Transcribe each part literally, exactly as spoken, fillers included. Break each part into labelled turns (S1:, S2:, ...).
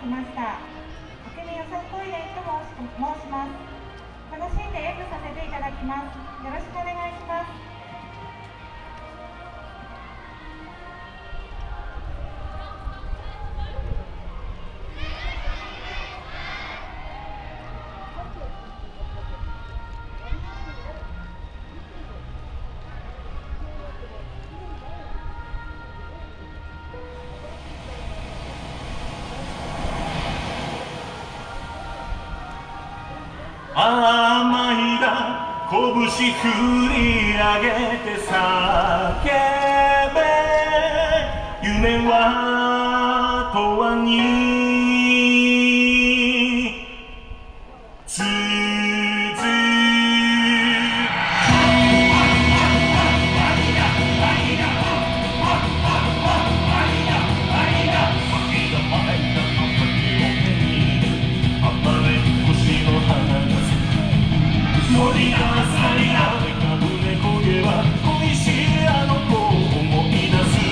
S1: きました。明美よさこいでと申します。楽しんで演舞させていただきます。よろしくお願いします。
S2: 甘いだ拳振り上げて叫べ夢は永遠に続く乗りなさいな胸焦げは恋しいあの子を思い出す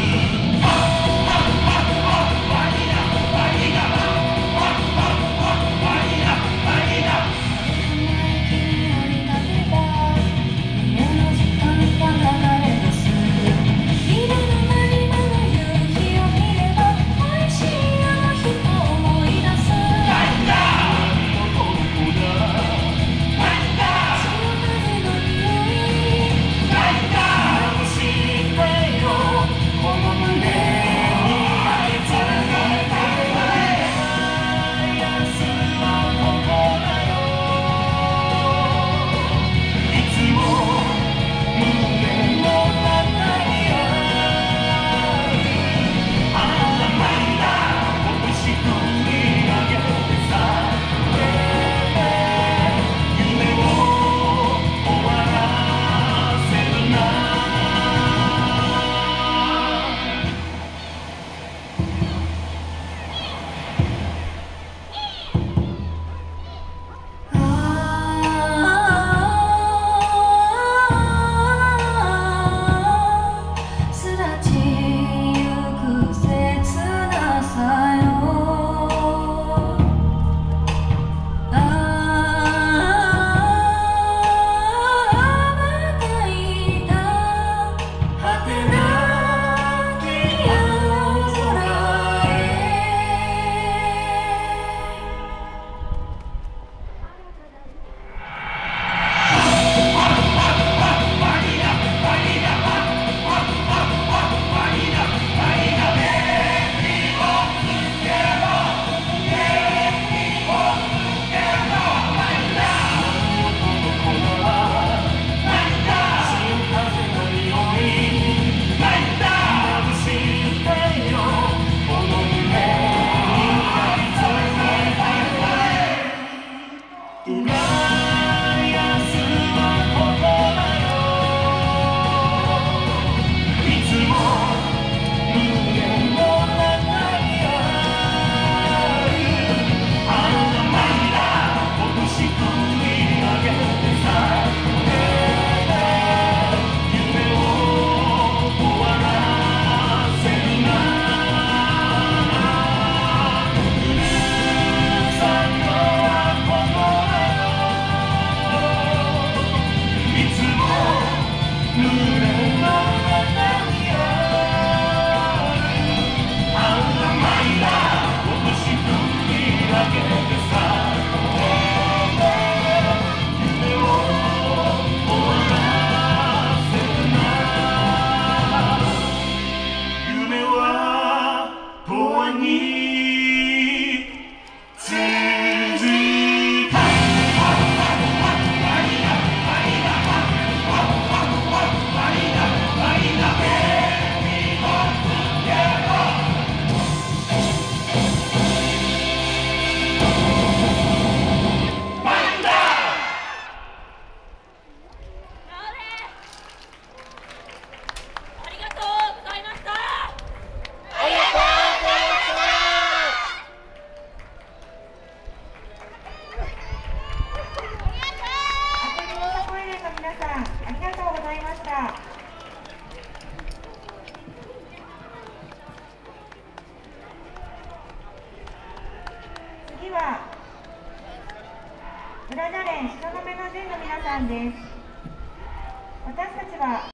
S3: ありがとうございました。
S1: 浦田連東雲の陣の皆さんです。私たちは